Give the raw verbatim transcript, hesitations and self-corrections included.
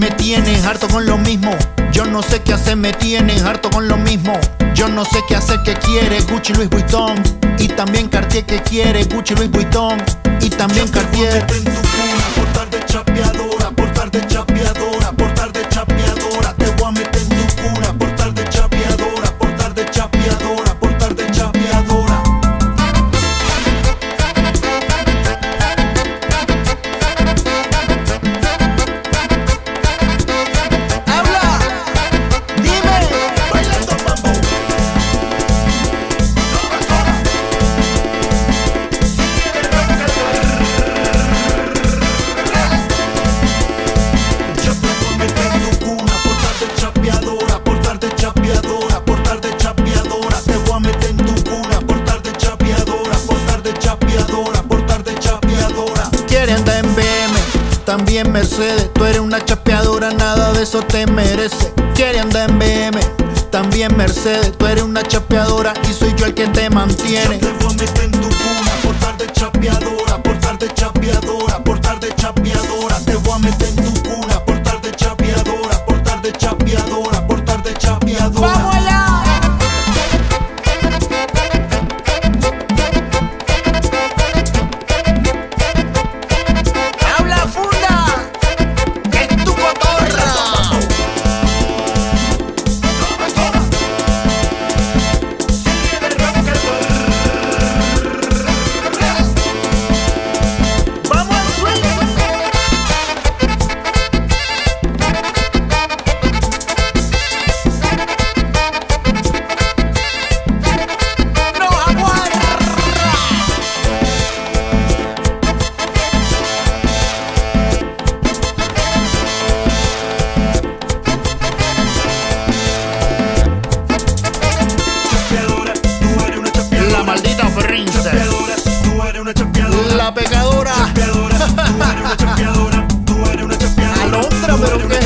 Me tienes harto con lo mismo. Yo no sé qué hacer, me tienes harto con lo mismo. Yo no sé qué hacer, que quiere Gucci, Louis Vuitton. Y también Cartier, que quiere Gucci, Louis Vuitton. Y también Cartier. En tu cuna, por tarde chapeadora, por tarde chapeadora, por tarde chapeadora. Te voy a meter en tu cuna, por tarde chapeadora, por tarde chapeadora, por tarde chapeadora. Habla, dime, Bailando mambo. Yo te voy a meter en tu cuna, por tarde chapeadora, por tarde chapeadora, por tarde chapeadora. Te voy a meter en tu cuna, por tarde chapeadora, por tarde chapeadora, por tarde chapeadora. quiere andar en B M, también Mercedes. Tú eres una chapeadora, nada de eso te merece. Quiere andar en B M, también Mercedes. Tú eres una chapeadora y soy yo el que te mantiene. Yo te voy a meter en tu cuna, por tarde chapeadora, por tarde chapeadora, por tarde chapeadora. Te voy a meter en tu cuna, por tarde chapeadora, por tarde chapeadora, por tarde chapeadora. ¡Vamos allá! ¡Habla, funda! ¡Que es tu cotorra! ¡Vamos al swing! ¡Nos aguarda! Chapeadora, tú eres una chapeadora. La maldita princesa. Chapeadora, tú eres una chapeadora. La pecadora. Chapeadora, tú eres una chapeadora. Tú eres una chapeadora. Alondra, Tú pero eres una qué